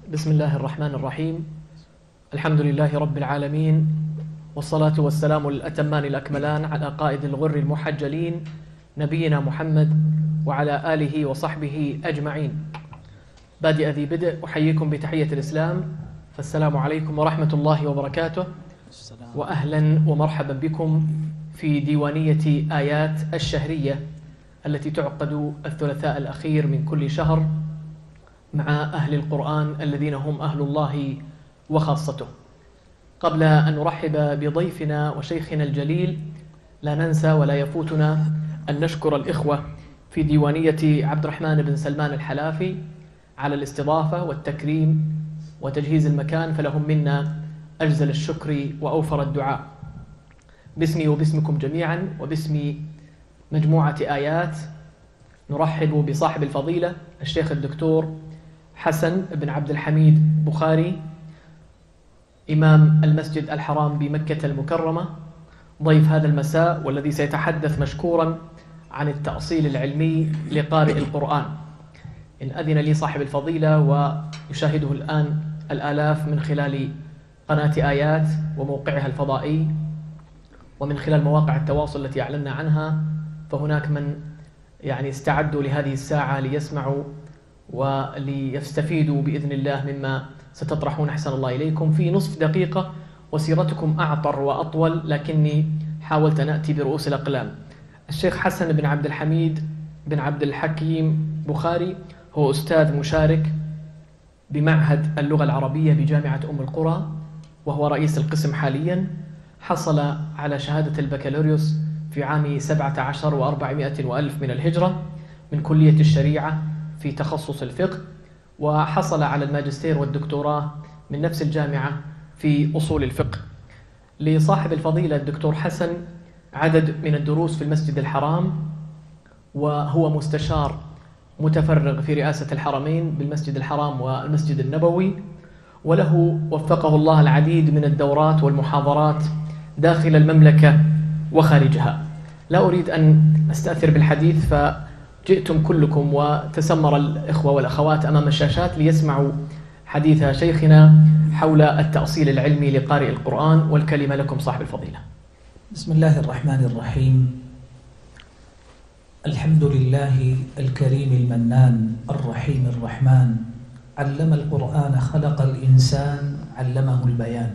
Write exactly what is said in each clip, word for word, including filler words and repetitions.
بسم الله الرحمن الرحيم. الحمد لله رب العالمين، والصلاة والسلام الأتمان الأكملان على قائد الغر المحجلين نبينا محمد وعلى آله وصحبه أجمعين. بادئ ذي بدء أحييكم بتحية الإسلام، فالسلام عليكم ورحمة الله وبركاته، وأهلا ومرحبا بكم في ديوانية آيات الشهرية التي تعقد الثلاثاء الأخير من كل شهر مع أهل القرآن الذين هم أهل الله وخاصته. قبل أن نرحب بضيفنا وشيخنا الجليل، لا ننسى ولا يفوتنا أن نشكر الإخوة في ديوانية عبد الرحمن بن سلمان الحلافي على الاستضافة والتكريم وتجهيز المكان، فلهم منا أجزل الشكر وأوفر الدعاء. باسمي وباسمكم جميعا وباسم مجموعة آيات نرحب بصاحب الفضيلة الشيخ الدكتور حسن بن عبد الحميد بخاري، إمام المسجد الحرام بمكة المكرمة، ضيف هذا المساء، والذي سيتحدث مشكورا عن التأصيل العلمي لقارئ القرآن. إن أذن لي صاحب الفضيلة، ويشاهده الآن الآلاف من خلال قناة آيات وموقعها الفضائي ومن خلال مواقع التواصل التي أعلنا عنها، فهناك من يعني استعدوا لهذه الساعة ليسمعوا وليستفيدوا بإذن الله مما ستطرحون أحسن الله إليكم في نصف دقيقة. وسيرتكم أعطر وأطول، لكني حاولت أن أتي برؤوس الأقلام. الشيخ حسن بن عبد الحميد بن عبد الحكيم بخاري هو أستاذ مشارك بمعهد اللغة العربية بجامعة أم القرى، وهو رئيس القسم حاليا. حصل على شهادة البكالوريوس في عام سبعة عشر وأربعمائة وألف من الهجرة من كلية الشريعة في تخصص الفقه، وحصل على الماجستير والدكتوراه من نفس الجامعة في أصول الفقه. لصاحب الفضيلة الدكتور حسن عدد من الدروس في المسجد الحرام، وهو مستشار متفرغ في رئاسة الحرمين بالمسجد الحرام والمسجد النبوي، وله وفقه الله العديد من الدورات والمحاضرات داخل المملكة وخارجها. لا أريد أن أستأثر بالحديث، فجئتم كلكم وتسمر الإخوة والأخوات أمام الشاشات ليسمعوا حديث شيخنا حول التأصيل العلمي لقارئ القرآن، والكلمة لكم صاحب الفضيلة. بسم الله الرحمن الرحيم. الحمد لله الكريم المنان الرحيم الرحمن، علم القرآن خلق الإنسان علمه البيان.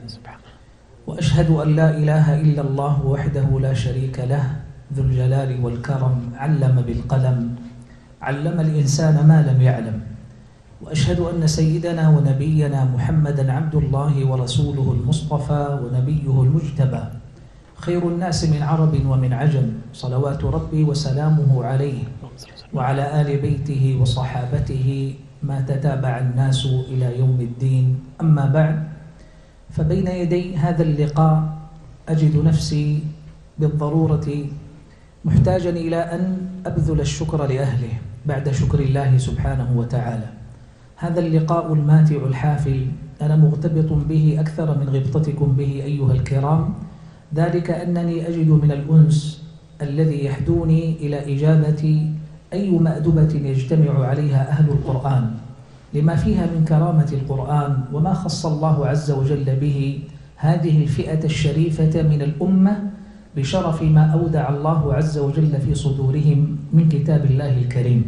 وأشهد أن لا إله إلا الله وحده لا شريك له ذو الجلال والكرم، علم بالقلم علم الإنسان ما لم يعلم. وأشهد أن سيدنا ونبينا محمدا عبد الله ورسوله المصطفى ونبيه المجتبى، خير الناس من عرب ومن عجم، صلوات ربي وسلامه عليه وعلى آل بيته وصحابته ما تتابع الناس إلى يوم الدين. أما بعد، فبين يدي هذا اللقاء أجد نفسي بالضرورة محتاجا إلى أن أبذل الشكر لأهله بعد شكر الله سبحانه وتعالى. هذا اللقاء الماتع الحافل أنا مغتبط به أكثر من غبطتكم به أيها الكرام، ذلك أنني أجد من الأنس الذي يحدوني إلى إجابة أي مأدبة يجتمع عليها أهل القرآن لما فيها من كرامة القرآن، وما خص الله عز وجل به هذه الفئة الشريفة من الأمة بشرف ما أودع الله عز وجل في صدورهم من كتاب الله الكريم.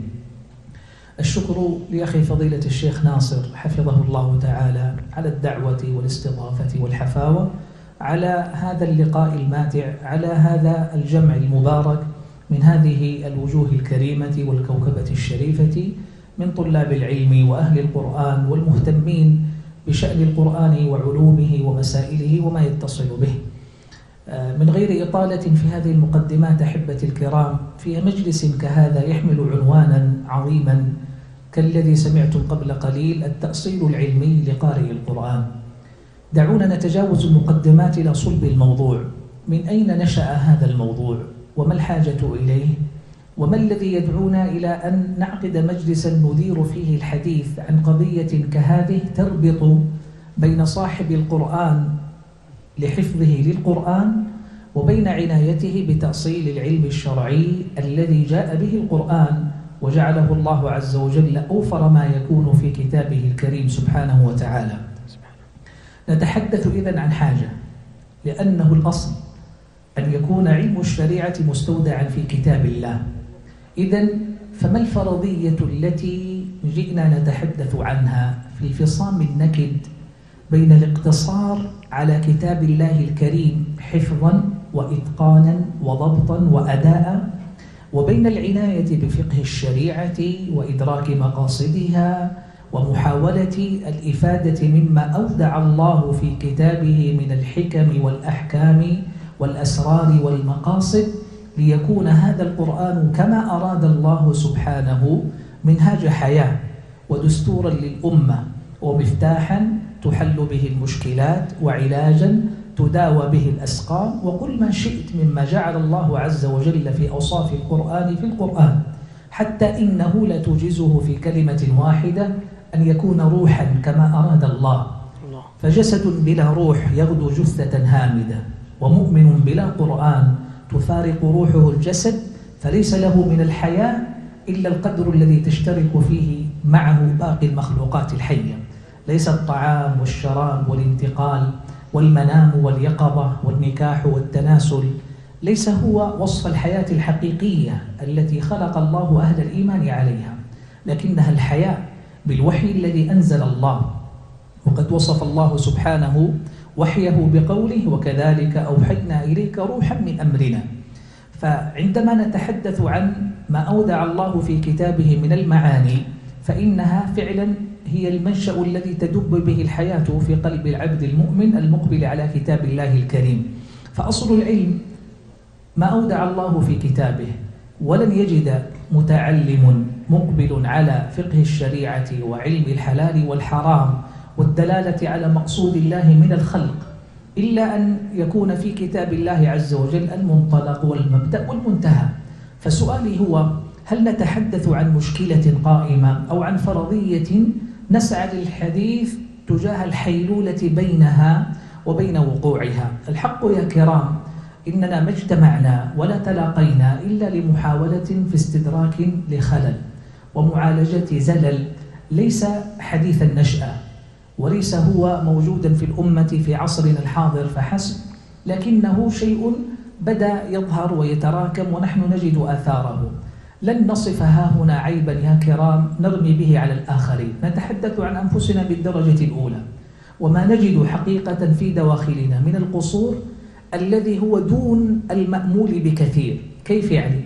الشكر لأخي فضيلة الشيخ ناصر حفظه الله تعالى على الدعوة والاستضافة والحفاوة على هذا اللقاء الماتع، على هذا الجمع المبارك من هذه الوجوه الكريمة والكوكبة الشريفة من طلاب العلم وأهل القرآن والمهتمين بشأن القرآن وعلومه ومسائله وما يتصل به. من غير إطالة في هذه المقدمات أحبتي الكرام، في مجلس كهذا يحمل عنوانا عظيما كالذي سمعتم قبل قليل، التأصيل العلمي لقارئ القرآن. دعونا نتجاوز المقدمات إلى صلب الموضوع. من أين نشأ هذا الموضوع؟ وما الحاجة إليه؟ وما الذي يدعونا إلى أن نعقد مجلسا ندير فيه الحديث عن قضية كهذه تربط بين صاحب القرآن لحفظه للقرآن وبين عنايته بتأصيل العلم الشرعي الذي جاء به القرآن وجعله الله عز وجل أوفر ما يكون في كتابه الكريم سبحانه وتعالى. نتحدث إذن عن حاجة، لأنه الأصل أن يكون علم الشريعة مستودعا في كتاب الله. إذن فما الفرضية التي جئنا نتحدث عنها في الفصام النكد بين الاقتصار على كتاب الله الكريم حفظا وإتقانا وضبطا وأداء، وبين العناية بفقه الشريعة وإدراك مقاصدها ومحاولة الإفادة مما أودع الله في كتابه من الحكم والأحكام والأسرار والمقاصد، ليكون هذا القرآن كما أراد الله سبحانه منهاج حياة ودستورا للأمة ومفتاحا تحل به المشكلات وعلاجا تداوى به الأسقام، وقل ما شئت مما جعل الله عز وجل في أوصاف القرآن في القرآن، حتى إنه لا توجزه في كلمة واحدة أن يكون روحا كما أراد الله. فجسد بلا روح يغدو جثة هامدة، ومؤمن بلا قرآن تفارق روحه الجسد، فليس له من الحياة إلا القدر الذي تشترك فيه معه باقي المخلوقات الحية. ليس الطعام والشراب والانتقال والمنام واليقظة والنكاح والتناسل، ليس هو وصف الحياة الحقيقية التي خلق الله أهل الإيمان عليها، لكنها الحياة بالوحي الذي أنزل الله. وقد وصف الله سبحانه وحيه بقوله: وكذلك أوحينا إليك روحا من أمرنا. فعندما نتحدث عن ما أودع الله في كتابه من المعاني، فإنها فعلا هي المنشأ الذي تدب به الحياة في قلب العبد المؤمن المقبل على كتاب الله الكريم. فأصل العلم ما أودع الله في كتابه، ولن يجد متعلم مقبل على فقه الشريعة وعلم الحلال والحرام والدلالة على مقصود الله من الخلق إلا أن يكون في كتاب الله عز وجل المنطلق والمبدأ والمنتهى. فسؤالي هو: هل نتحدث عن مشكلة قائمة أو عن فرضية نسعى للحديث تجاه الحيلولة بينها وبين وقوعها؟ الحق يا كرام إننا ما اجتمعنا ولا تلاقينا إلا لمحاولة في استدراك لخلل ومعالجة زلل ليس حديث النشأة، وليس هو موجودا في الأمة في عصرنا الحاضر فحسب، لكنه شيء بدأ يظهر ويتراكم ونحن نجد آثاره. لن نصف ها هنا عيبا يا كرام نرمي به على الآخرين، نتحدث عن أنفسنا بالدرجة الأولى، وما نجد حقيقة في دواخلنا من القصور الذي هو دون المأمول بكثير. كيف يعني؟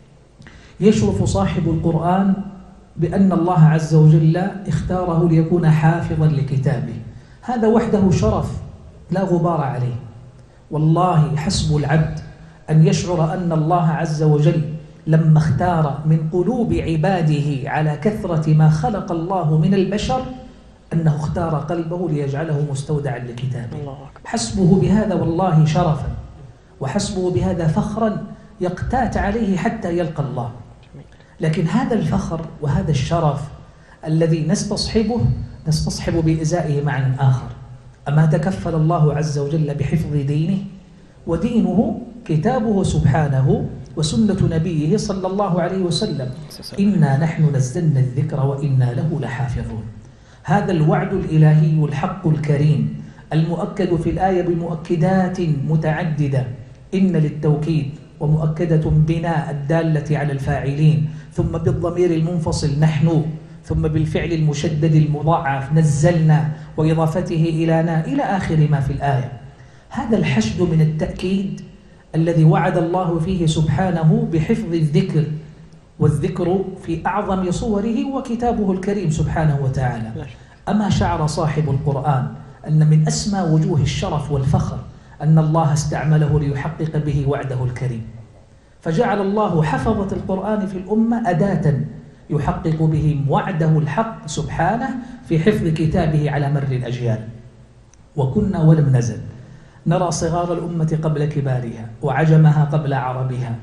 يشرف صاحب القرآن بأن الله عز وجل اختاره ليكون حافظا لكتابه، هذا وحده شرف لا غبار عليه. والله حسب العبد أن يشعر أن الله عز وجل لما اختار من قلوب عباده على كثرة ما خلق الله من البشر أنه اختار قلبه ليجعله مستودعا لكتابه. حسبه بهذا والله شرفا، وحسبه بهذا فخرا يقتات عليه حتى يلقى الله. لكن هذا الفخر وهذا الشرف الذي نستصحبه نستصحب بإزائه معنى آخر. أما تكفل الله عز وجل بحفظ دينه، ودينه كتابه سبحانه وسنة نبيه صلى الله عليه وسلم: إنا نحن نزلنا الذكر وإنا له لحافظون. هذا الوعد الإلهي الحق الكريم المؤكد في الآية بمؤكدات متعددة، إن للتوكيد ومؤكدة بناء الدالة على الفاعلين، ثم بالضمير المنفصل نحن، ثم بالفعل المشدد المضاعف نزلنا، وإضافته إلىنا إلى آخر ما في الآية. هذا الحشد من التأكيد الذي وعد الله فيه سبحانه بحفظ الذكر، والذكر في أعظم صوره وكتابه الكريم سبحانه وتعالى. أما شعر صاحب القرآن أن من أسمى وجوه الشرف والفخر أن الله استعمله ليحقق به وعده الكريم، فجعل الله حفظة القرآن في الأمة أداة يحقق بهم وعده الحق سبحانه في حفظ كتابه على مر الأجيال. وكنا ولم نزل نرى صغار الأمة قبل كبارها، وعجمها قبل عربها،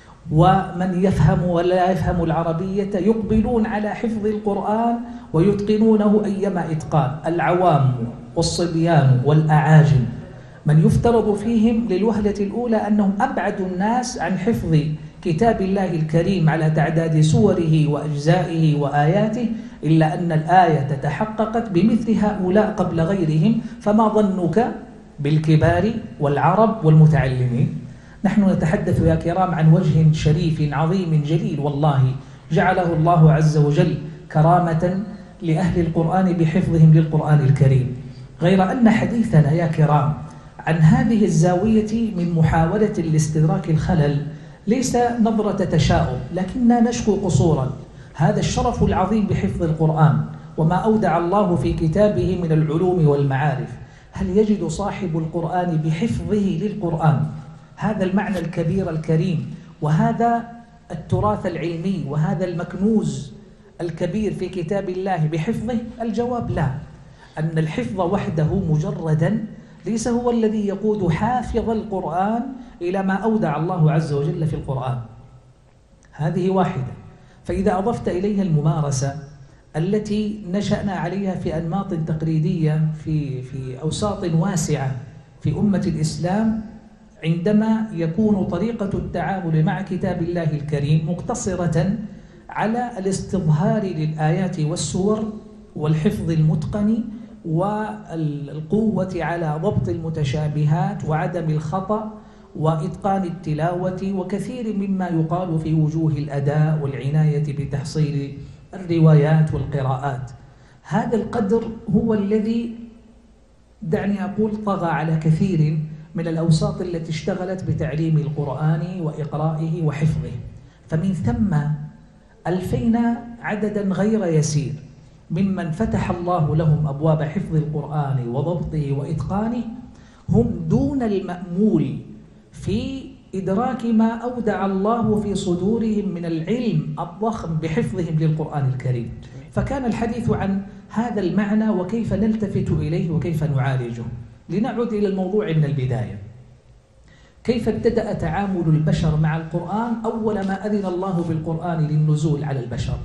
ومن يفهم ولا يفهم العربية يقبلون على حفظ القرآن ويتقنونه أيما إتقان، العوام والصبيان والأعاجم، من يفترض فيهم للوهلة الأولى أنهم أبعد الناس عن حفظ كتاب الله الكريم على تعداد سوره وأجزائه وآياته، إلا أن الآية تحققت بمثل هؤلاء قبل غيرهم، فما ظنك بالكبار والعرب والمتعلمين؟ نحن نتحدث يا كرام عن وجه شريف عظيم جليل، والله جعله الله عز وجل كرامة لأهل القرآن بحفظهم للقرآن الكريم. غير أن حديثنا يا كرام عن هذه الزاوية من محاولة لاستدراك الخلل ليس نظرة تشاؤم، لكننا نشكو قصورا. هذا الشرف العظيم بحفظ القرآن وما أودع الله في كتابه من العلوم والمعارف، هل يجد صاحب القرآن بحفظه للقرآن هذا المعنى الكبير الكريم وهذا التراث العلمي وهذا المكنوز الكبير في كتاب الله بحفظه؟ الجواب لا. أن الحفظ وحده مجردا ليس هو الذي يقود حافظ القرآن إلى ما أودع الله عز وجل في القرآن. هذه واحدة. فإذا أضفت إليها الممارسة التي نشأنا عليها في أنماط تقليدية في في أوساط واسعة في أمة الإسلام، عندما يكون طريقة التعامل مع كتاب الله الكريم مقتصرة على الاستظهار للآيات والسور والحفظ المتقن والقوة على ضبط المتشابهات وعدم الخطأ وإتقان التلاوة وكثير مما يقال في وجوه الأداء والعناية بتحصيل الروايات والقراءات، هذا القدر هو الذي دعني أقول طغى على كثير من الأوساط التي اشتغلت بتعليم القرآن وإقرائه وحفظه. فمن ثم ألفينا عددا غير يسير ممن فتح الله لهم أبواب حفظ القرآن وضبطه وإتقانه، هم دون المأمول في إدراك ما أودع الله في صدورهم من العلم الضخم بحفظهم للقرآن الكريم. فكان الحديث عن هذا المعنى وكيف نلتفت إليه وكيف نعالجه. لنعد إلى الموضوع من البداية. كيف ابتدأ تعامل البشر مع القرآن أول ما أذن الله بالقرآن للنزول على البشر؟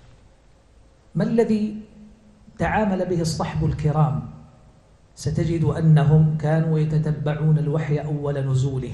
ما الذي تعامل به الصحب الكرام؟ ستجد أنهم كانوا يتتبعون الوحي أول نزوله،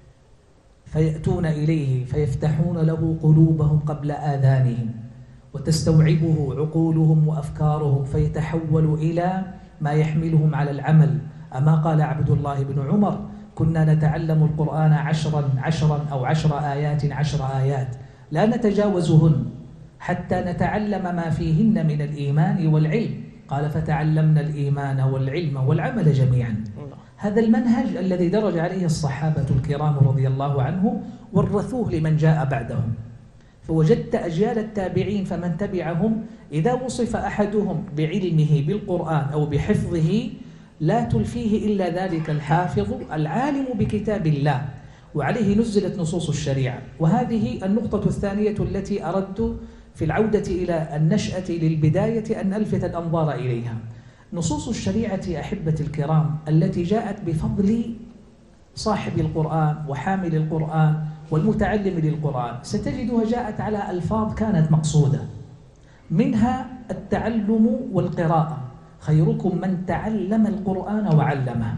فيأتون إليه فيفتحون له قلوبهم قبل آذانهم وتستوعبه عقولهم وأفكارهم فيتحول إلى ما يحملهم على العمل. أما قال عبد الله بن عمر: كنا نتعلم القرآن عشرا عشرا أو عشر آيات عشر آيات لا نتجاوزهن حتى نتعلم ما فيهن من الإيمان والعلم. قال: فتعلمنا الإيمان والعلم والعمل جميعا. هذا المنهج الذي درج عليه الصحابة الكرام رضي الله عنهم ورثوه لمن جاء بعدهم. فوجدت أجيال التابعين فمن تبعهم إذا وصف أحدهم بعلمه بالقرآن أو بحفظه لا تلفيه إلا ذلك الحافظ العالم بكتاب الله، وعليه نزلت نصوص الشريعة. وهذه النقطة الثانية التي أردت في العودة إلى النشأة للبداية أن ألفت الأنظار إليها. نصوص الشريعة أحبة الكرام التي جاءت بفضل صاحب القرآن وحامل القرآن والمتعلم للقرآن ستجدها جاءت على ألفاظ كانت مقصودة، منها التعلم والقراءة: خيركم من تعلم القرآن وعلمه.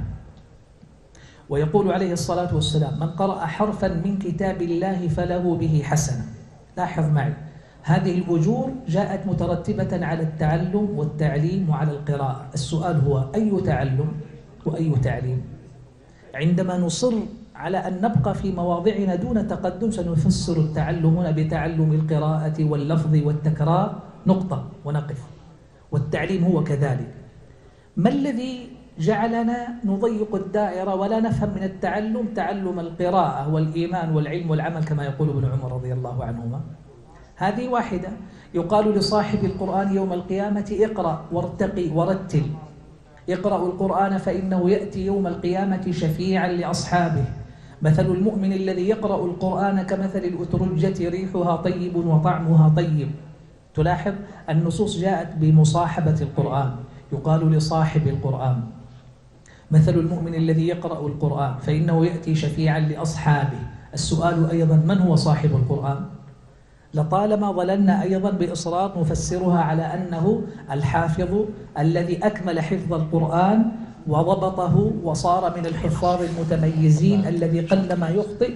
ويقول عليه الصلاة والسلام: من قرأ حرفا من كتاب الله فله به حسنة. لاحظ معي، هذه الأجور جاءت مترتبة على التعلم والتعليم وعلى القراءة. السؤال هو: أي تعلم وأي تعليم؟ عندما نصر على أن نبقى في مواضعنا دون تقدم سنفسر التعلم هنا بتعلم القراءة واللفظ والتكرار نقطة ونقف، والتعليم هو كذلك. ما الذي جعلنا نضيق الدائرة ولا نفهم من التعلم تعلم القراءة والإيمان والعلم والعمل كما يقول ابن عمر رضي الله عنهما؟ هذه واحدة. يقال لصاحب القرآن يوم القيامة: اقرأ وارتقي ورتل. اقرأوا القرآن فإنه يأتي يوم القيامة شفيعا لأصحابه. مثل المؤمن الذي يقرأ القرآن كمثل الأترجة ريحها طيب وطعمها طيب. تلاحظ النصوص جاءت بمصاحبة القرآن. يقال لصاحب القرآن: مثل المؤمن الذي يقرأ القرآن فإنه يأتي شفيعا لأصحابه. السؤال أيضا: من هو صاحب القرآن؟ لطالما ظللنا أيضا بإصرار نفسرها على أنه الحافظ الذي أكمل حفظ القرآن وضبطه وصار من الحفاظ المتميزين الذي قلما يخطئ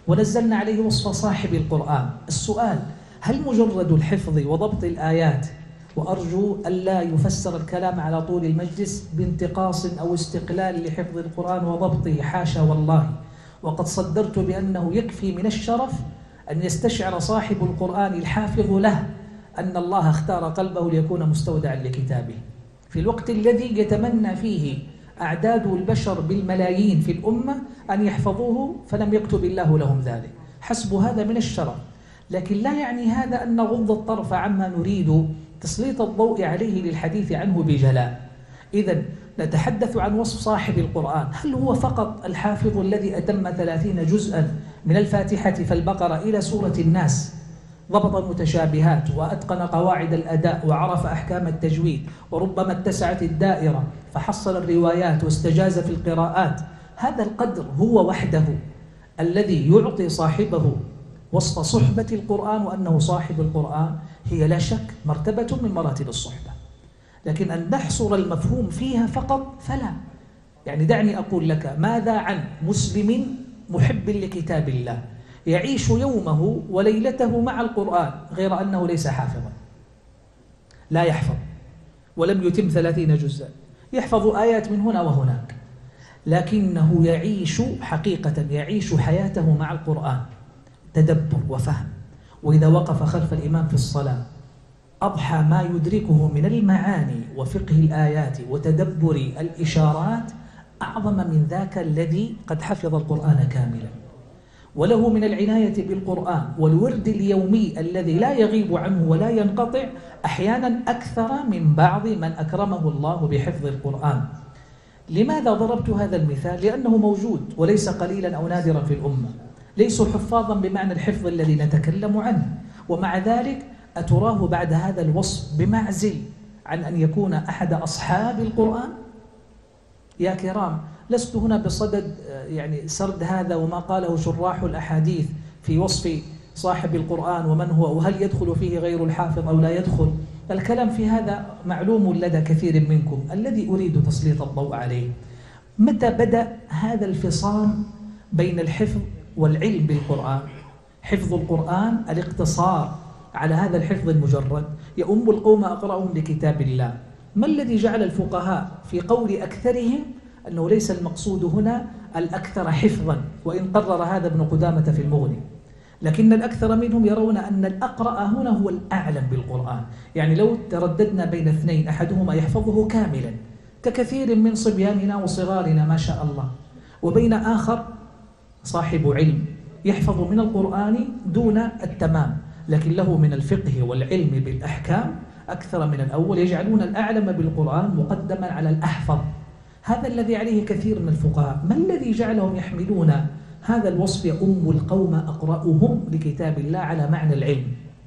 ونزلنا عليه وصف صاحب القرآن. السؤال: هل مجرد الحفظ وضبط الآيات، وأرجو ألا يفسر الكلام على طول المجلس بانتقاص أو استقلال لحفظ القرآن وضبطه، حاشا والله، وقد صدرت بأنه يكفي من الشرف أن يستشعر صاحب القرآن الحافظ له أن الله اختار قلبه ليكون مستودعا لكتابه في الوقت الذي يتمنى فيه أعداد البشر بالملايين في الأمة أن يحفظوه فلم يكتب الله لهم ذلك. حسب هذا من الشرف، لكن لا يعني هذا أن نغض الطرف عما نريد تسليط الضوء عليه للحديث عنه بجلاء. إذن نتحدث عن وصف صاحب القرآن. هل هو فقط الحافظ الذي أتم ثلاثين جزءا من الفاتحة فالبقرة إلى سورة الناس، ضبط المتشابهات وأتقن قواعد الأداء وعرف أحكام التجويد، وربما اتسعت الدائرة فحصل الروايات واستجاز في القراءات؟ هذا القدر هو وحده الذي يعطي صاحبه وصف صحبة القرآن وأنه صاحب القرآن؟ هي لا شك مرتبة من مراتب الصحبة، لكن أن نحصر المفهوم فيها فقط فلا. يعني دعني أقول لك، ماذا عن مسلم محب لكتاب الله يعيش يومه وليلته مع القرآن غير أنه ليس حافظا، لا يحفظ ولم يتم ثلاثين جزءا، يحفظ آيات من هنا وهناك، لكنه يعيش حقيقة، يعيش حياته مع القرآن تدبر وفهم. وإذا وقف خلف الإمام في الصلاة أضحى ما يدركه من المعاني وفقه الآيات وتدبر الإشارات أعظم من ذاك الذي قد حفظ القرآن كاملا. وله من العناية بالقرآن والورد اليومي الذي لا يغيب عنه ولا ينقطع أحيانا أكثر من بعض من أكرمه الله بحفظ القرآن. لماذا ضربت هذا المثال؟ لأنه موجود وليس قليلا أو نادرا في الأمة، ليسوا حفاظا بمعنى الحفظ الذي نتكلم عنه، ومع ذلك أتراه بعد هذا الوصف بمعزل عن أن يكون أحد أصحاب القرآن؟ يا كرام، لست هنا بصدد يعني سرد هذا وما قاله شراح الأحاديث في وصف صاحب القرآن ومن هو وهل يدخل فيه غير الحافظ أو لا يدخل. الكلام في هذا معلوم لدى كثير منكم. الذي أريد تسليط الضوء عليه: متى بدأ هذا الفصام بين الحفظ والعلم بالقرآن؟ حفظ القرآن الاقتصار على هذا الحفظ المجرد، يؤم القوم أقرأهم لكتاب الله. ما الذي جعل الفقهاء في قول أكثرهم أنه ليس المقصود هنا الأكثر حفظا، وإن قرر هذا ابن قدامة في المغني، لكن الأكثر منهم يرون أن الأقرأ هنا هو الأعلم بالقرآن. يعني لو ترددنا بين اثنين أحدهما يحفظه كاملا ككثير من صبياننا وصغارنا ما شاء الله، وبين آخر صاحب علم يحفظ من القرآن دون التمام لكن له من الفقه والعلم بالأحكام أكثر من الأول، يجعلون الأعلم بالقرآن مقدما على الأحفظ. هذا الذي عليه كثير من الفقهاء. ما الذي جعلهم يحملون هذا الوصف يؤم القوم أقرأهم لكتاب الله على معنى العلم؟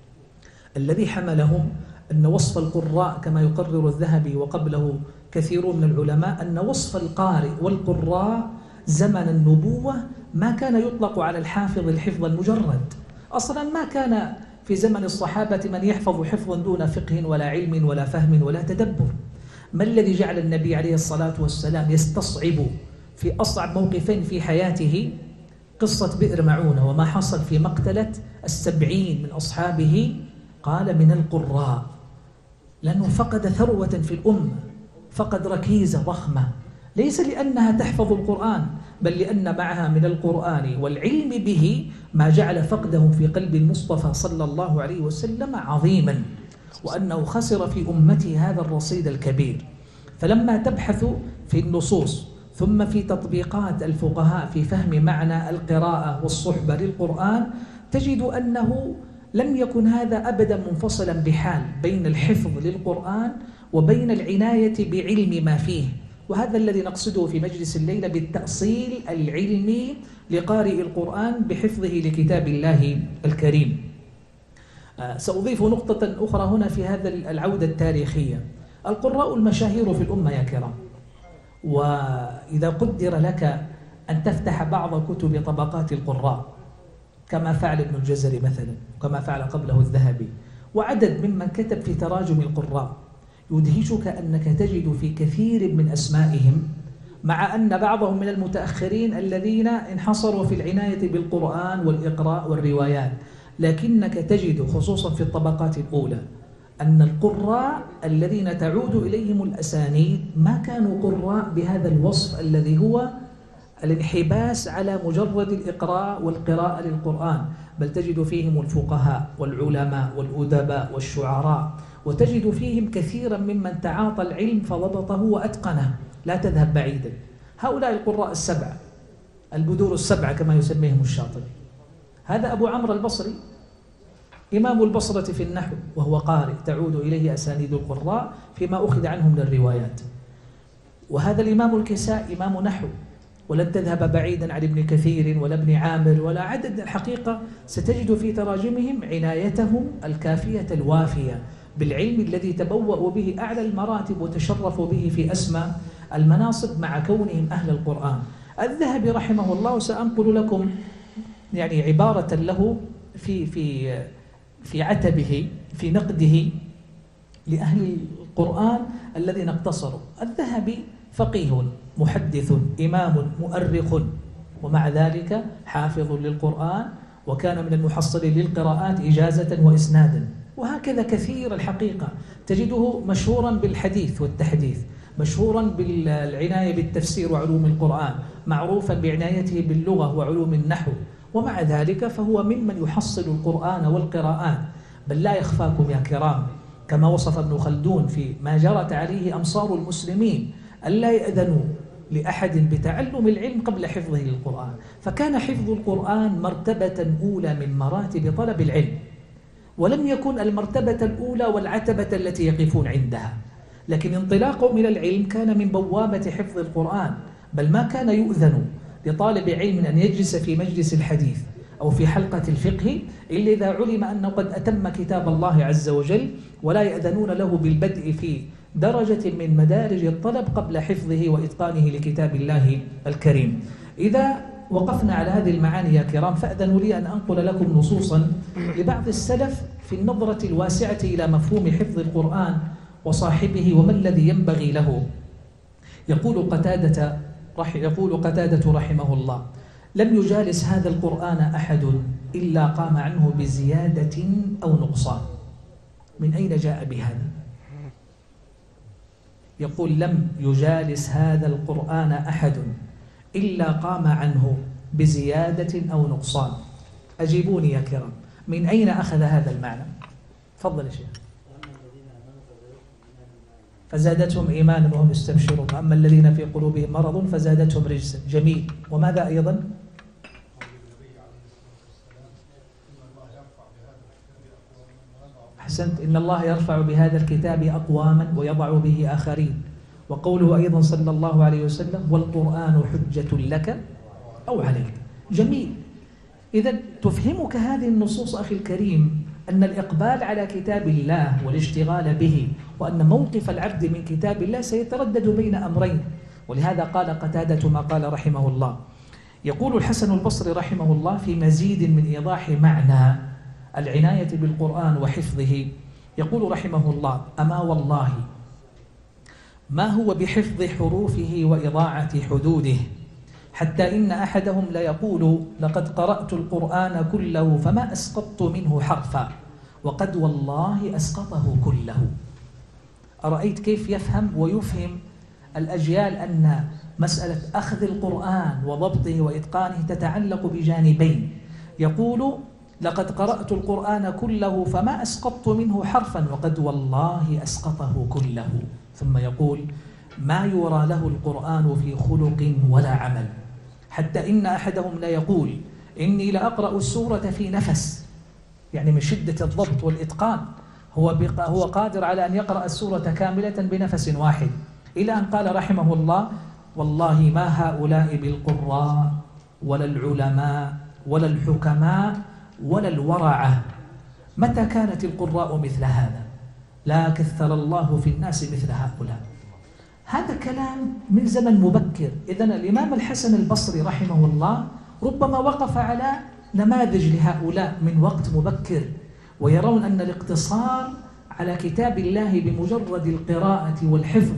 الذي حملهم أن وصف القراء كما يقرر الذهبي وقبله كثير من العلماء أن وصف القارئ والقراء زمن النبوة ما كان يطلق على الحافظ الحفظ المجرد. أصلا ما كان في زمن الصحابة من يحفظ حفظا دون فقه ولا علم ولا فهم ولا تدبر. ما الذي جعل النبي عليه الصلاة والسلام يستصعب في أصعب موقفين في حياته قصة بئر معونة وما حصل في مقتلة السبعين من أصحابه؟ قال من القراء، لأنه فقد ثروة في الأمة، فقد ركيزة ضخمة، ليس لأنها تحفظ القرآن بل لأن معها من القرآن والعلم به ما جعل فقدهم في قلب المصطفى صلى الله عليه وسلم عظيما، وأنه خسر في أمته هذا الرصيد الكبير. فلما تبحث في النصوص ثم في تطبيقات الفقهاء في فهم معنى القراءة والصحبة للقرآن تجد أنه لم يكن هذا أبدا منفصلا بحال بين الحفظ للقرآن وبين العناية بعلم ما فيه. وهذا الذي نقصده في مجلس الليلة بالتأصيل العلمي لقارئ القرآن بحفظه لكتاب الله الكريم. سأضيف نقطة أخرى هنا في هذا العودة التاريخية. القراء المشاهير في الأمة يا كرام، وإذا قدر لك أن تفتح بعض كتب طبقات القراء كما فعل ابن الجزري مثلا وكما فعل قبله الذهبي وعدد ممن كتب في تراجم القراء، يدهشك أنك تجد في كثير من أسمائهم مع أن بعضهم من المتأخرين الذين انحصروا في العناية بالقرآن والإقراء والروايات، لكنك تجد خصوصا في الطبقات الأولى أن القراء الذين تعود إليهم الأسانيد ما كانوا قراء بهذا الوصف الذي هو الانحباس على مجرد الإقراء والقراءة للقرآن، بل تجد فيهم الفقهاء والعلماء والأدباء والشعراء، وتجد فيهم كثيرا ممن تعاطى العلم فضبطه وأتقنه. لا تذهب بعيدا، هؤلاء القراء السبعة البدور السبعة كما يسميهم الشاطبي، هذا أبو عمرو البصري إمام البصرة في النحو وهو قارئ تعود إليه أسانيد القراء فيما أخذ عنهم من الروايات، وهذا الإمام الكسائي إمام نحو، ولن تذهب بعيدا عن ابن كثير ولا ابن عامر ولا عدد. الحقيقة ستجد في تراجمهم عنايتهم الكافية الوافية بالعلم الذي تبوأوا به أعلى المراتب وتشرفوا به في أسمى المناصب مع كونهم أهل القرآن. الذهبي رحمه الله سأنقل لكم يعني عبارة له في في في عتبه في نقده لأهل القرآن الذين اقتصروا. الذهبي فقيه محدث إمام مؤرخ، ومع ذلك حافظ للقرآن، وكان من المحصلين للقراءات إجازة وإسنادا، وهكذا كثير. الحقيقة تجده مشهورا بالحديث والتحديث، مشهورا بالعناية بالتفسير وعلوم القرآن، معروفا بعنايته باللغة وعلوم النحو، ومع ذلك فهو ممن يحصل القرآن والقراءات. بل لا يخفاكم يا كرام كما وصف ابن خلدون في ما جرت عليه أمصار المسلمين ألا يأذنوا لأحد بتعلم العلم قبل حفظه للقرآن، فكان حفظ القرآن مرتبة أولى من مراتب طلب العلم، ولم يكن المرتبة الأولى والعتبة التي يقفون عندها، لكن انطلاقهم إلى العلم كان من بوابة حفظ القرآن. بل ما كان يؤذن لطالب علم أن يجلس في مجلس الحديث أو في حلقة الفقه إلا إذا علم أنه قد أتم كتاب الله عز وجل، ولا يأذنون له بالبدء في درجة من مدارج الطلب قبل حفظه وإتقانه لكتاب الله الكريم. إذا وقفنا على هذه المعاني يا كرام فأذنوا لي أن أنقل لكم نصوصا لبعض السلف في النظرة الواسعة إلى مفهوم حفظ القرآن وصاحبه وما الذي ينبغي له. يقول قتادة رح يقول قتادة رحمه الله: لم يجالس هذا القرآن أحد إلا قام عنه بزيادة أو نقصان. من أين جاء بهذا؟ يقول: لم يجالس هذا القرآن أحد إلا قام عنه بزيادة أو نقصان. أجيبوني يا كرام، من أين أخذ هذا المعنى؟ تفضل يا شيخ. فزادتهم إيمانا وهم يستبشرون، أما الذين في قلوبهم مرض فزادتهم رجسا. جميل. وماذا أيضا؟ أحسنت، إن الله يرفع بهذا الكتاب أقواما ويضع به آخرين. وقوله أيضا صلى الله عليه وسلم: والقرآن حجة لك أو عليك. جميل. إذا تفهمك هذه النصوص أخي الكريم أن الإقبال على كتاب الله والاشتغال به، وأن موقف العبد من كتاب الله سيتردد بين أمرين. ولهذا قال قتادة ما قال رحمه الله. يقول الحسن البصري رحمه الله في مزيد من إيضاح معنى العناية بالقرآن وحفظه، يقول رحمه الله: أما والله ما هو بحفظ حروفه وإضاعة حدوده، حتى إن أحدهم ليقول: لقد قرأت القرآن كله فما أسقطت منه حرفا، وقد والله أسقطه كله. أرأيت كيف يفهم ويفهم الأجيال أن مسألة أخذ القرآن وضبطه وإتقانه تتعلق بجانبين. يقول: لقد قرأت القرآن كله فما أسقطت منه حرفا، وقد والله أسقطه كله. ثم يقول: ما يرى له القرآن في خلق ولا عمل، حتى إن أحدهم لا يقول: إني لأقرأ السورة في نفس، يعني من شدة الضبط والإتقان هو هو قادر على أن يقرأ السورة كاملة بنفس واحد، إلى أن قال رحمه الله: والله ما هؤلاء بالقراء ولا العلماء ولا الحكماء ولا الورعة، متى كانت القراء مثل هذا؟ لا كثر الله في الناس مثل هؤلاء. هذا كلام من زمن مبكر. إذن الإمام الحسن البصري رحمه الله ربما وقف على نماذج لهؤلاء من وقت مبكر، ويرون أن الاقتصار على كتاب الله بمجرد القراءة والحفظ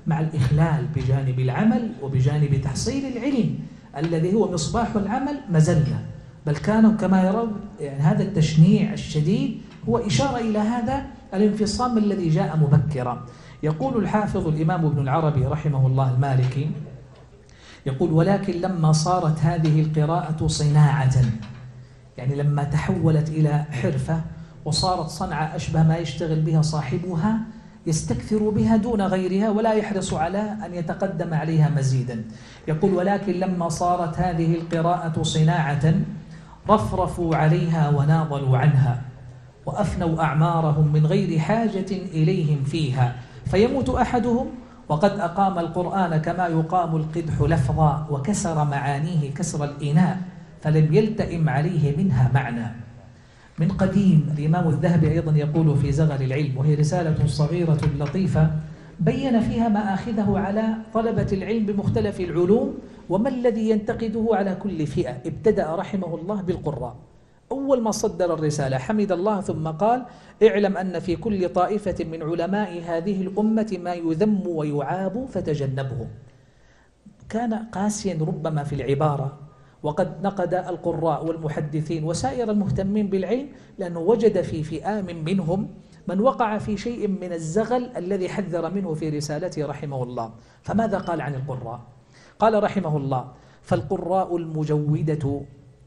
مع الإخلال بجانب العمل وبجانب تحصيل العلم الذي هو مصباح العمل مزلة، بل كانوا كما يرون يعني هذا التشنيع الشديد هو إشارة إلى هذا الانفصام الذي جاء مبكرا. يقول الحافظ الإمام ابن العربي رحمه الله المالكي، يقول: ولكن لما صارت هذه القراءة صناعة، يعني لما تحولت إلى حرفة وصارت صنعة أشبه ما يشتغل بها صاحبها يستكثر بها دون غيرها ولا يحرص على أن يتقدم عليها مزيدا. يقول: ولكن لما صارت هذه القراءة صناعة رفرفوا عليها وناضلوا عنها وأفنوا أعمارهم من غير حاجة إليهم فيها، فيموت أحدهم وقد أقام القرآن كما يقام القدح لفظا وكسر معانيه كسر الإناء فلم يلتئم عليه منها معنى. من قديم الإمام الذهبي أيضا يقول في زغل العلم، وهي رسالة صغيرة لطيفة بين فيها مآخذه على طلبة العلم بمختلف العلوم وما الذي ينتقده على كل فئة. ابتدأ رحمه الله بالقراء، أول ما صدر الرسالة حمد الله ثم قال: اعلم أن في كل طائفة من علماء هذه الأمة ما يذم ويعاب فتجنبه. كان قاسيا ربما في العبارة، وقد نقد القراء والمحدثين وسائر المهتمين بالعلم لأنه وجد في فئام منهم من وقع في شيء من الزغل الذي حذر منه في رسالته رحمه الله. فماذا قال عن القراء؟ قال رحمه الله: فالقراء المجودة،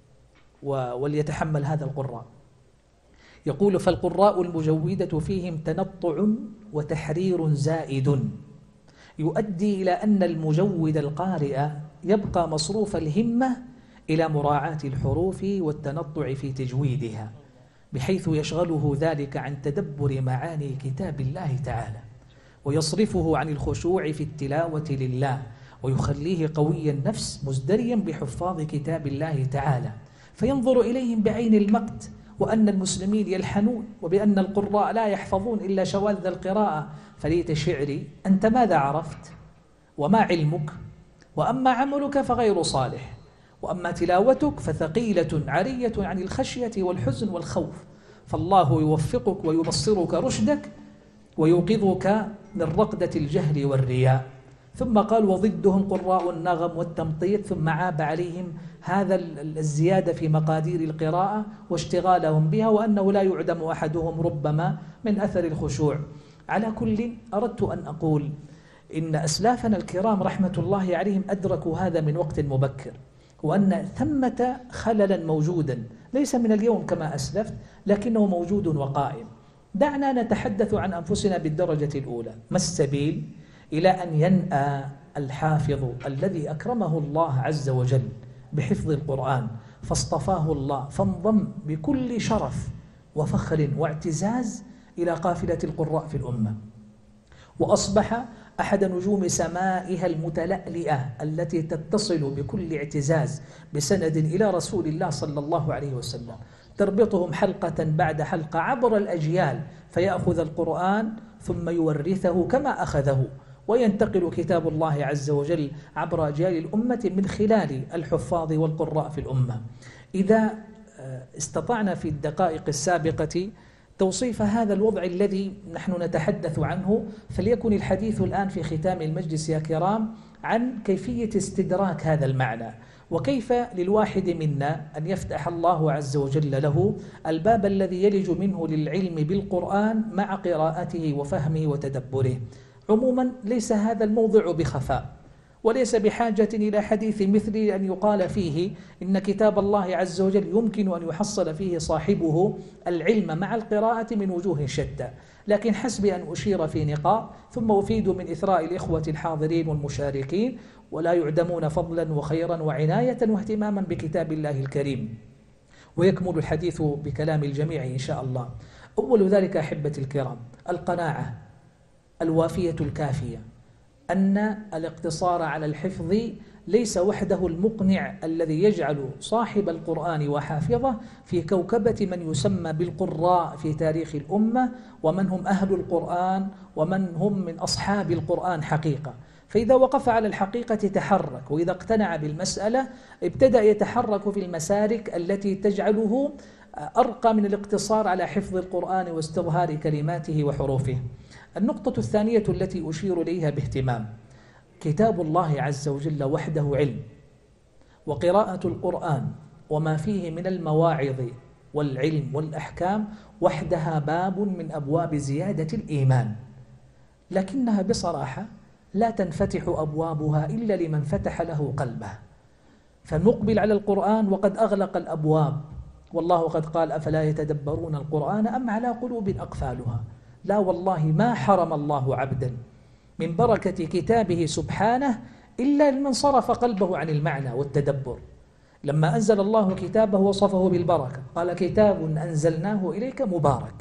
وليتحمل هذا القراء، يقول: فالقراء المجودة فيهم تنطع وتحرير زائد يؤدي إلى أن المجود القارئ يبقى مصروف الهمة إلى مراعاة الحروف والتنطع في تجويدها، بحيث يشغله ذلك عن تدبر معاني كتاب الله تعالى ويصرفه عن الخشوع في التلاوة لله، ويخليه قوي النفس مزدريا بحفاظ كتاب الله تعالى، فينظر إليهم بعين المقت وأن المسلمين يلحنون وبأن القراء لا يحفظون إلا شواذ القراءة. فليت شعري أنت ماذا عرفت وما علمك؟ وأما عملك فغير صالح، وأما تلاوتك فثقيلة عرية عن الخشية والحزن والخوف، فالله يوفقك ويبصرك رشدك ويوقظك من رقدة الجهل والرياء. ثم قال: وضدهم قراء النغم والتمطيط، ثم عاب عليهم هذا الزيادة في مقادير القراءة واشتغالهم بها، وأنه لا يعدم أحدهم ربما من أثر الخشوع. على كل أردت أن أقول إن أسلافنا الكرام رحمة الله عليهم أدركوا هذا من وقت مبكر، وأن ثمة خللا موجودا ليس من اليوم كما أسلفت، لكنه موجود وقائم. دعنا نتحدث عن أنفسنا بالدرجة الأولى. ما السبيل إلى أن ينأى الحافظ الذي أكرمه الله عز وجل بحفظ القرآن فاصطفاه الله فانضم بكل شرف وفخر واعتزاز إلى قافلة القراء في الأمة، وأصبح أحد نجوم سمائها المتلألئة التي تتصل بكل اعتزاز بسند إلى رسول الله صلى الله عليه وسلم، تربطهم حلقة بعد حلقة عبر الأجيال، فيأخذ القرآن ثم يورثه كما أخذه، وينتقل كتاب الله عز وجل عبر أجيال الأمة من خلال الحفاظ والقراء في الأمة. إذا استطعنا في الدقائق السابقة توصيف هذا الوضع الذي نحن نتحدث عنه، فليكن الحديث الآن في ختام المجلس يا كرام عن كيفية استدراك هذا المعنى، وكيف للواحد منا أن يفتح الله عز وجل له الباب الذي يلج منه للعلم بالقرآن مع قراءته وفهمه وتدبره. عموما ليس هذا الموضع بخفاء، وليس بحاجة إلى حديث مثل أن يقال فيه إن كتاب الله عز وجل يمكن أن يحصل فيه صاحبه العلم مع القراءة من وجوه شتى، لكن حسب أن أشير في نقاط ثم أفيد من إثراء الإخوة الحاضرين والمشاركين ولا يعدمون فضلا وخيرا وعناية واهتماما بكتاب الله الكريم، ويكمل الحديث بكلام الجميع إن شاء الله. أول ذلك أحبتي الكرام القناعة الوافية الكافية أن الاقتصار على الحفظ ليس وحده المقنع الذي يجعل صاحب القرآن وحافظه في كوكبة من يسمى بالقراء في تاريخ الأمة، ومن هم أهل القرآن ومن هم من أصحاب القرآن حقيقة. فإذا وقف على الحقيقة تحرك، وإذا اقتنع بالمسألة ابتدأ يتحرك في المسارك التي تجعله أرقى من الاقتصار على حفظ القرآن واستظهار كلماته وحروفه. النقطة الثانية التي أشير إليها باهتمام: كتاب الله عز وجل وحده علم، وقراءة القرآن وما فيه من المواعظ والعلم والأحكام وحدها باب من أبواب زيادة الإيمان، لكنها بصراحة لا تنفتح أبوابها إلا لمن فتح له قلبه. فنقبل على القرآن وقد أغلق الأبواب، والله قد قال: أفلا يتدبرون القرآن أم على قلوب أقفالها. لا والله، ما حرم الله عبدا من بركة كتابه سبحانه إلا لمن صرف قلبه عن المعنى والتدبر. لما أنزل الله كتابه وصفه بالبركة، قال: كتاب أنزلناه إليك مبارك.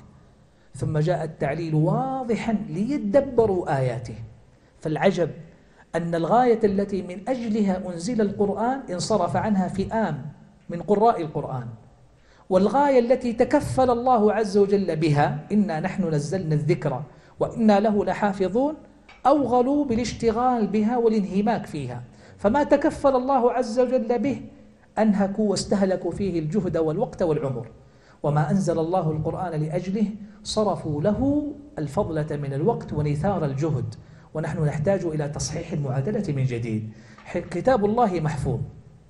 ثم جاء التعليل واضحا: ليدبروا آياته. فالعجب أن الغاية التي من أجلها أنزل القرآن انصرف عنها فئام من قراء القرآن، والغاية التي تكفل الله عز وجل بها: إنا نحن نزلنا الذكر وإنا له لحافظون، أوغلوا بالاشتغال بها والانهماك فيها. فما تكفل الله عز وجل به أنهكوا واستهلكوا فيه الجهد والوقت والعمر. وما أنزل الله القرآن لأجله صرفوا له الفضلة من الوقت ونثار الجهد، ونحن نحتاج إلى تصحيح المعادلة من جديد. كتاب الله محفوظ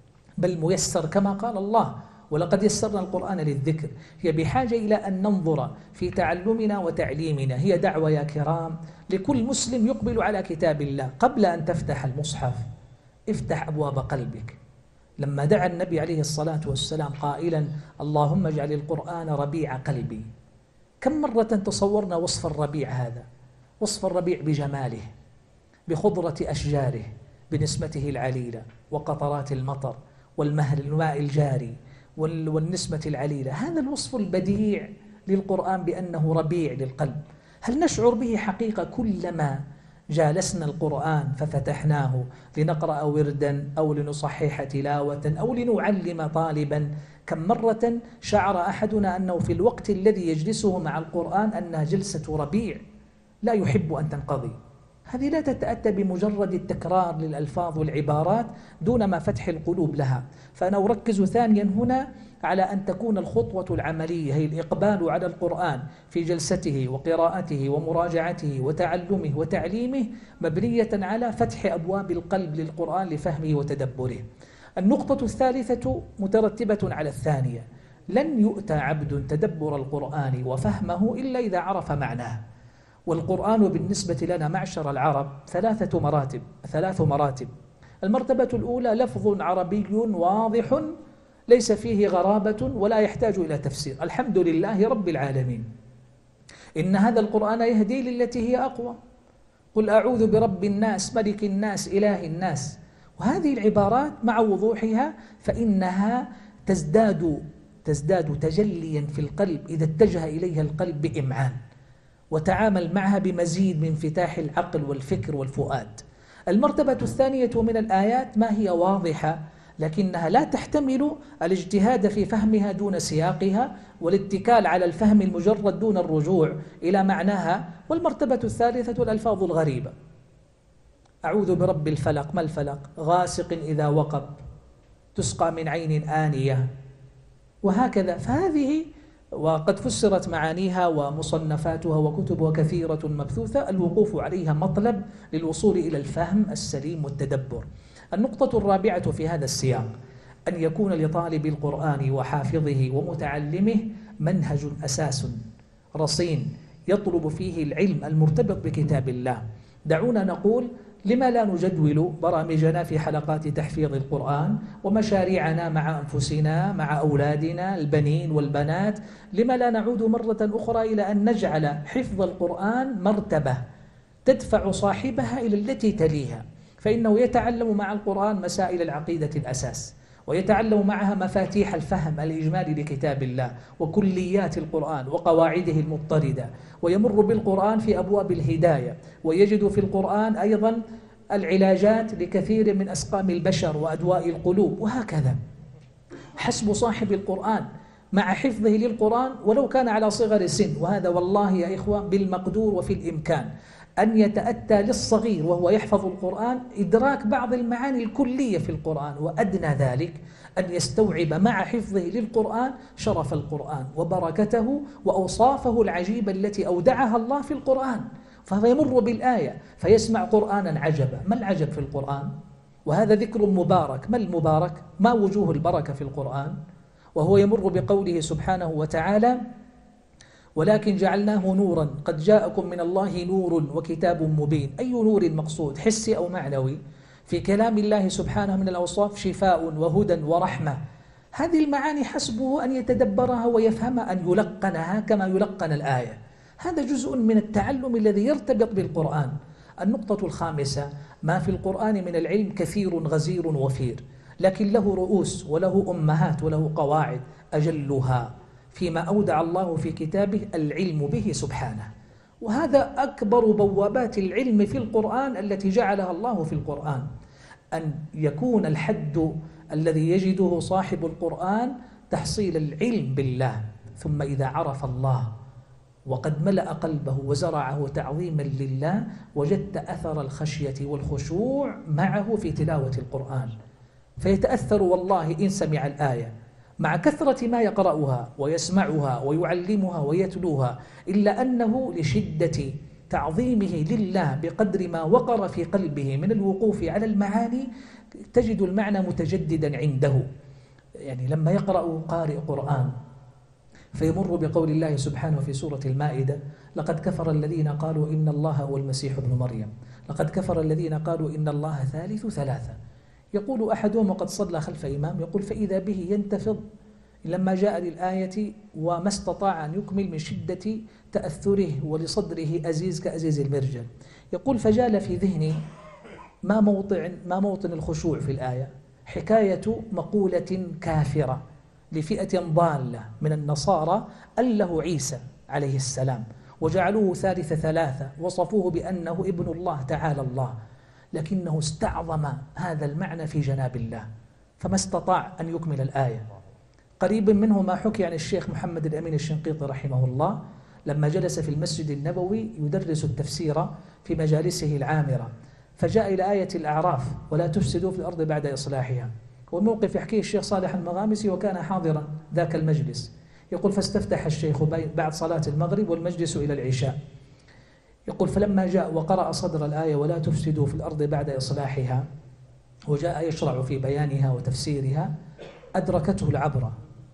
بل ميسر كما قال الله: ولقد يسرنا القرآن للذكر. هي بحاجة إلى أن ننظر في تعلمنا وتعليمنا. هي دعوة يا كرام لكل مسلم يقبل على كتاب الله. قبل أن تفتح المصحف افتح أبواب قلبك. لما دعا النبي عليه الصلاة والسلام قائلا: اللهم اجعل القرآن ربيع قلبي، كم مرة تصورنا وصف الربيع هذا؟ وصف الربيع بجماله، بخضرة أشجاره، بنسمته العليلة وقطرات المطر والماء الجاري والنسمة العليلة. هذا الوصف البديع للقرآن بأنه ربيع للقلب. هل نشعر به حقيقة كلما جالسنا القرآن ففتحناه لنقرأ وردا أو لنصحح تلاوة أو لنعلم طالبا؟ كم مرة شعر أحدنا أنه في الوقت الذي يجلسه مع القرآن أنها جلسة ربيع لا يحب أن تنقضي؟ هذه لا تتأتى بمجرد التكرار للألفاظ والعبارات دون ما فتح القلوب لها. فأنا أركز ثانيا هنا على أن تكون الخطوة العملية هي الإقبال على القرآن في جلسته وقراءته ومراجعته وتعلمه وتعليمه مبنية على فتح أبواب القلب للقرآن لفهمه وتدبره. النقطة الثالثة مترتبة على الثانية: لن يؤتى عبد تدبر القرآن وفهمه إلا إذا عرف معناه. والقرآن بالنسبة لنا معشر العرب ثلاثة مراتب ثلاث مراتب. المرتبة الأولى لفظ عربي واضح ليس فيه غرابة ولا يحتاج إلى تفسير: الحمد لله رب العالمين، إن هذا القرآن يهدي للتي هي أقوى، قل أعوذ برب الناس ملك الناس إله الناس. وهذه العبارات مع وضوحها فإنها تزداد تزداد تجليا في القلب إذا اتجه إليها القلب بإمعان وتعامل معها بمزيد من انفتاح العقل والفكر والفؤاد. المرتبة الثانية من الآيات ما هي واضحة لكنها لا تحتمل الاجتهاد في فهمها دون سياقها والاتكال على الفهم المجرد دون الرجوع إلى معناها. والمرتبة الثالثة الألفاظ الغريبة: أعوذ برب الفلق، ما الفلق؟ غاسق إذا وقب، تسقى من عين آنية، وهكذا. فهذه وقد فسرت معانيها ومصنفاتها وكتبها كثيرة مبثوثة، الوقوف عليها مطلب للوصول إلى الفهم السليم والتدبر. النقطة الرابعة في هذا السياق أن يكون لطالب القرآن وحافظه ومتعلمه منهج أساس رصين يطلب فيه العلم المرتبط بكتاب الله. دعونا نقول: لما لا نجدول برامجنا في حلقات تحفيظ القرآن ومشاريعنا مع أنفسنا مع أولادنا البنين والبنات؟ لما لا نعود مرة أخرى إلى أن نجعل حفظ القرآن مرتبة تدفع صاحبها إلى التي تليها؟ فإنه يتعلم مع القرآن مسائل العقيدة الأساس، ويتعلم معها مفاتيح الفهم الإجمالي لكتاب الله وكليات القرآن وقواعده المضطردة، ويمر بالقرآن في أبواب الهداية، ويجد في القرآن أيضا العلاجات لكثير من أسقام البشر وأدواء القلوب، وهكذا. حسب صاحب القرآن مع حفظه للقرآن ولو كان على صغر سن، وهذا والله يا إخوة بالمقدور وفي الإمكان، أن يتأتى للصغير وهو يحفظ القرآن إدراك بعض المعاني الكلية في القرآن، وأدنى ذلك أن يستوعب مع حفظه للقرآن شرف القرآن وبركته وأوصافه العجيبة التي أودعها الله في القرآن. فيمر بالآية فيسمع قرآنا عجبا. ما العجب في القرآن؟ وهذا ذكر مبارك. ما المبارك؟ ما وجوه البركة في القرآن؟ وهو يمر بقوله سبحانه وتعالى: ولكن جعلناه نورا قد جاءكم من الله نور وكتاب مبين. أي نور مقصود، حسي أو معنوي؟ في كلام الله سبحانه من الأوصاف شفاء وهدى ورحمة. هذه المعاني حسبه أن يتدبرها ويفهمها، أن يلقنها كما يلقن الآية. هذا جزء من التعلم الذي يرتبط بالقرآن. النقطة الخامسة: ما في القرآن من العلم كثير غزير وفير، لكن له رؤوس وله أمهات وله قواعد، أجلها فيما أودع الله في كتابه العلم به سبحانه. وهذا أكبر بوابات العلم في القرآن التي جعلها الله في القرآن، أن يكون الحد الذي يجده صاحب القرآن تحصيل العلم بالله. ثم إذا عرف الله وقد ملأ قلبه وزرعه تعظيما لله، وجدت أثر الخشية والخشوع معه في تلاوة القرآن، فيتأثر والله إن سمع الآية مع كثرة ما يقرأها ويسمعها ويعلمها ويتلوها، إلا أنه لشدة تعظيمه لله بقدر ما وقر في قلبه من الوقوف على المعاني تجد المعنى متجددا عنده. يعني لما يقرأ قارئ قرآن فيمر بقول الله سبحانه في سورة المائدة: لقد كفر الذين قالوا إن الله هو المسيح ابن مريم، لقد كفر الذين قالوا إن الله ثالث ثلاثة. يقول أحدهم وقد صلى خلف إمام، يقول فإذا به ينتفض لما جاء للآية وما استطاع أن يكمل من شدة تأثره ولصدره أزيز كأزيز المرجل. يقول فجال في ذهني ما موطن, ما موطن الخشوع في الآية، حكاية مقولة كافرة لفئة ضالة من النصارى أله عيسى عليه السلام وجعلوه ثالث ثلاثة، وصفوه بأنه ابن الله تعالى الله، لكنه استعظم هذا المعنى في جناب الله فما استطاع أن يكمل الآية. قريب منه ما حكي عن الشيخ محمد الأمين الشنقيطي رحمه الله لما جلس في المسجد النبوي يدرس التفسير في مجالسه العامرة، فجاء إلى آية الأعراف: ولا تفسدوا في الأرض بعد إصلاحها. والموقف يحكيه الشيخ صالح المغامسي وكان حاضرا ذاك المجلس. يقول فاستفتح الشيخ بعد صلاة المغرب والمجلس إلى العشاء. يقول فلما جاء وقرأ صدر الآية ولا تفسدوا في الأرض بعد إصلاحها وجاء يشرع في بيانها وتفسيرها أدركته العبرة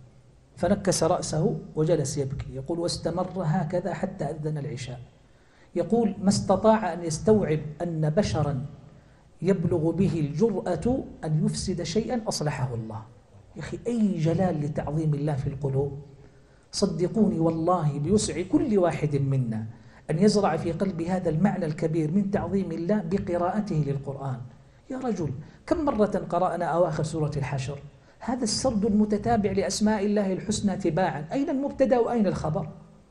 فنكس رأسه وجلس يبكي. يقول واستمر هكذا حتى أذن العشاء. يقول ما استطاع أن يستوعب أن بشرا يبلغ به الجرأة أن يفسد شيئا أصلحه الله. يا أخي أي جلال لتعظيم الله في القلوب. صدقوني والله بيسع كل واحد منا أن يزرع في قلب هذا المعنى الكبير من تعظيم الله بقراءته للقرآن. يا رجل كم مرة قرأنا أواخر سورة الحشر؟ هذا السرد المتتابع لأسماء الله الحسنى تباعا، أين المبتدأ وأين الخبر؟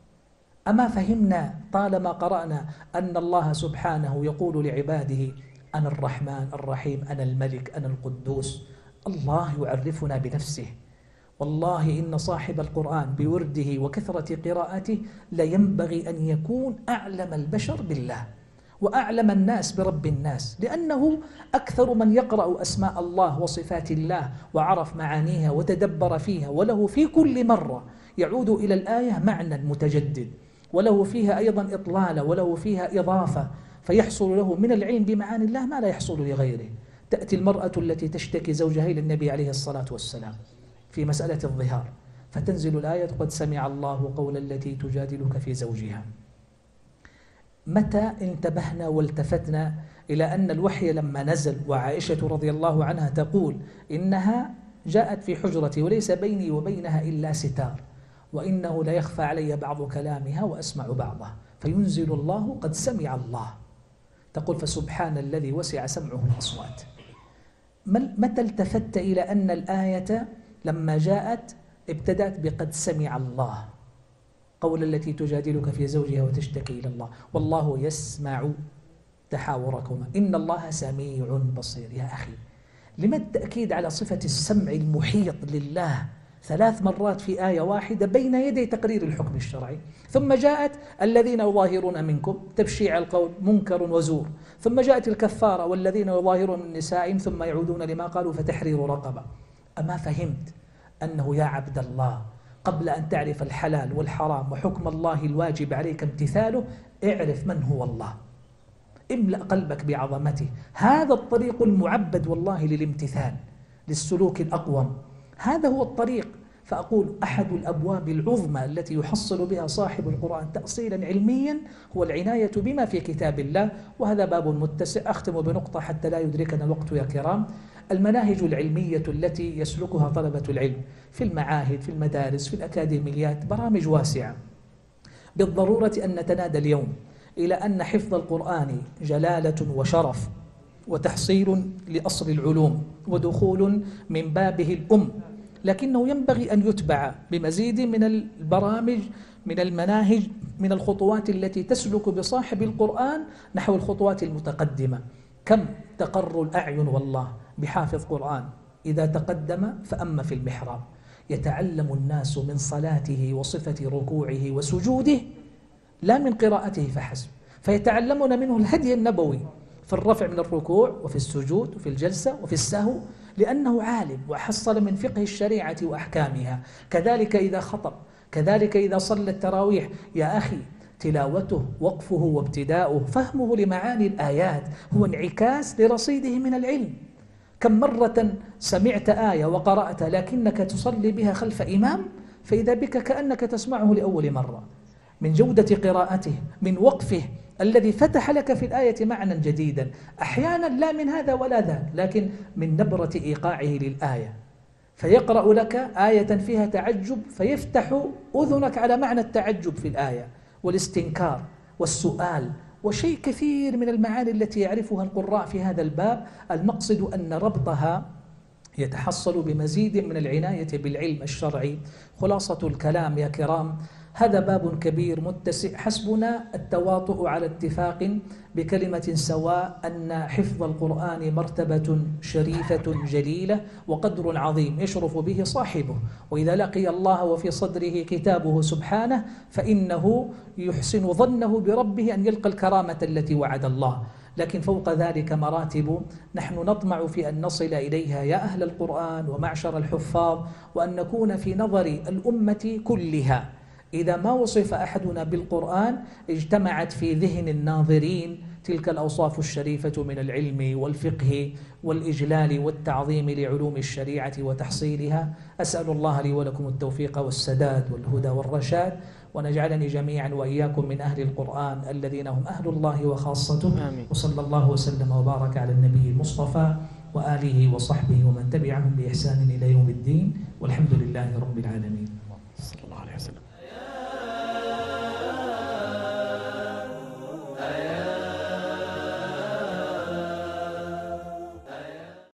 أما فهمنا طالما قرأنا أن الله سبحانه يقول لعباده أنا الرحمن الرحيم، أنا الملك، أنا القدوس. الله يعرفنا بنفسه. والله إن صاحب القرآن بورده وكثرة قراءته لينبغي أن يكون أعلم البشر بالله وأعلم الناس برب الناس، لأنه أكثر من يقرأ أسماء الله وصفات الله وعرف معانيها وتدبر فيها، وله في كل مرة يعود إلى الآية معنى متجدد، وله فيها أيضا إطلالة، وله فيها إضافة، فيحصل له من العلم بمعاني الله ما لا يحصل لغيره. تأتي المرأة التي تشتكي زوجها إلى النبي عليه الصلاة والسلام في مسألة الظهار، فتنزل الآية قد سمع الله قول التي تجادلك في زوجها. متى انتبهنا والتفتنا إلى أن الوحي لما نزل وعائشة رضي الله عنها تقول إنها جاءت في حجرتي وليس بيني وبينها إلا ستار وإنه لا يخفى علي بعض كلامها وأسمع بعضه، فينزل الله قد سمع الله. تقول فسبحان الذي وسع سمعه الأصوات. متى التفت إلى أن الآية لما جاءت ابتدأت بقد سمع الله قول التي تجادلك في زوجها وتشتكي إلى الله، والله يسمع تحاوركما إن الله سميع بصير. يا أخي لما التأكيد على صفة السمع المحيط لله ثلاث مرات في آية واحدة بين يدي تقرير الحكم الشرعي؟ ثم جاءت الذين يظاهرون منكم تبشيع القول منكر وزور، ثم جاءت الكفارة والذين يظاهرون من نسائهم ثم يعودون لما قالوا فتحرير رقبة. أما فهمت أنه يا عبد الله قبل أن تعرف الحلال والحرام وحكم الله الواجب عليك امتثاله، اعرف من هو الله، املأ قلبك بعظمته. هذا الطريق المعبد والله للامتثال، للسلوك الأقوم، هذا هو الطريق. فأقول أحد الأبواب العظمى التي يحصل بها صاحب القرآن تأصيلا علميا هو العناية بما في كتاب الله، وهذا باب متسع. أختم بنقطة حتى لا يدركنا الوقت يا كرام. المناهج العلمية التي يسلكها طلبة العلم في المعاهد، في المدارس، في الأكاديميات، برامج واسعة. بالضرورة أن نتنادى اليوم إلى أن حفظ القرآن جلالة وشرف وتحصيل لأصل العلوم ودخول من بابه الأم، لكنه ينبغي أن يتبع بمزيد من البرامج، من المناهج، من الخطوات التي تسلك بصاحب القرآن نحو الخطوات المتقدمة. كم تقر الأعين والله بحافظ قرآن إذا تقدم فأما في المحراب يتعلم الناس من صلاته وصفة ركوعه وسجوده لا من قراءته فحسب، فيتعلمون منه الهدي النبوي في الرفع من الركوع وفي السجود وفي الجلسة وفي السهو، لأنه عالم وحصل من فقه الشريعة وأحكامها. كذلك إذا خطب، كذلك إذا صلى التراويح. يا أخي تلاوته وقفه وابتداؤه فهمه لمعاني الآيات هو انعكاس لرصيده من العلم. كم مرة سمعت آية وقرأت لكنك تصلي بها خلف إمام فإذا بك كأنك تسمعه لأول مرة، من جودة قراءته، من وقفه الذي فتح لك في الآية معنى جديدا، أحيانا لا من هذا ولا ذاك، لكن من نبرة إيقاعه للآية، فيقرأ لك آية فيها تعجب فيفتح أذنك على معنى التعجب في الآية والاستنكار والسؤال وشيء كثير من المعاني التي يعرفها القراء في هذا الباب. المقصد أن ربطها يتحصل بمزيد من العناية بالعلم الشرعي. خلاصة الكلام يا كرام، هذا باب كبير متسع، حسبنا التواطؤ على اتفاق بكلمة سواء أن حفظ القرآن مرتبة شريفة جليلة وقدر عظيم يشرف به صاحبه، وإذا لقي الله وفي صدره كتابه سبحانه فإنه يحسن ظنه بربه أن يلقى الكرامة التي وعد الله. لكن فوق ذلك مراتب نحن نطمع في أن نصل إليها يا أهل القرآن ومعشر الحفاظ، وأن نكون في نظر الأمة كلها إذا ما وصف أحدنا بالقرآن اجتمعت في ذهن الناظرين تلك الأوصاف الشريفة من العلم والفقه والإجلال والتعظيم لعلوم الشريعة وتحصيلها. أسأل الله لي ولكم التوفيق والسداد والهدى والرشاد، ونجعلني جميعا وإياكم من أهل القرآن الذين هم أهل الله وخاصته. آمين. وصلى الله وسلم وبارك على النبي المصطفى وآله وصحبه ومن تبعهم بإحسان إلى يوم الدين، والحمد لله رب العالمين.